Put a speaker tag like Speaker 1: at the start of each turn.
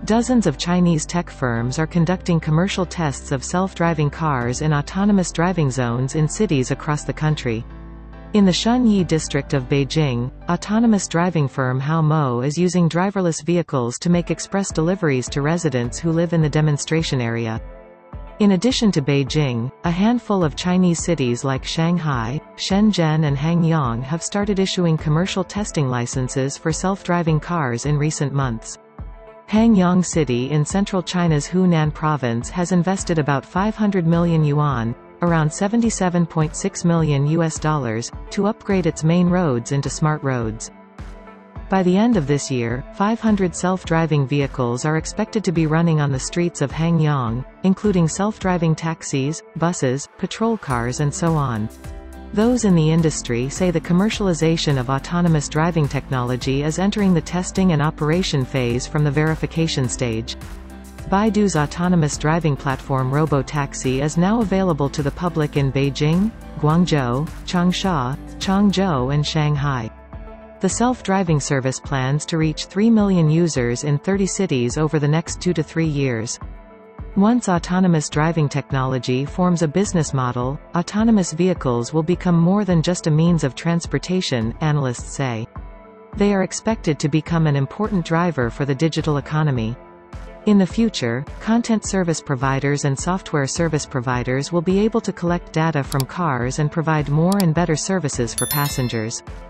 Speaker 1: Dozens of Chinese tech firms are conducting commercial tests of self-driving cars in autonomous driving zones in cities across the country. In the Shunyi District of Beijing, autonomous driving firm Haomo is using driverless vehicles to make express deliveries to residents who live in the demonstration area. In addition to Beijing, a handful of Chinese cities like Shanghai, Shenzhen and Hengyang have started issuing commercial testing licenses for self-driving cars in recent months. Hengyang City in central China's Hunan province has invested about 500 million yuan, around $77.6 million, to upgrade its main roads into smart roads. By the end of this year, 500 self-driving vehicles are expected to be running on the streets of Hengyang, including self-driving taxis, buses, patrol cars and so on. Those in the industry say the commercialization of autonomous driving technology is entering the testing and operation phase from the verification stage. Baidu's autonomous driving platform Robotaxi is now available to the public in Beijing, Guangzhou, Changsha, Changzhou and Shanghai. The self-driving service plans to reach 3 million users in 30 cities over the next 2 to 3 years. Once autonomous driving technology forms a business model, autonomous vehicles will become more than just a means of transportation, analysts say. They are expected to become an important driver for the digital economy. In the future, content service providers and software service providers will be able to collect data from cars and provide more and better services for passengers.